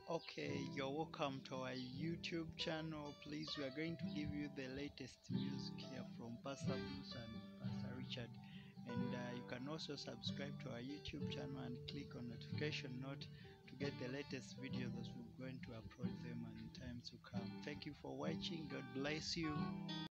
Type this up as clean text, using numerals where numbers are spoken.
Okay, you're welcome to our YouTube channel. Please, we are going to give you the latest music here from Pastor Bruce and Pastor Richard. And you can also subscribe to our YouTube channel and click on notification note to get the latest videos that we're going to upload them in times to come. Thank you for watching. God bless you.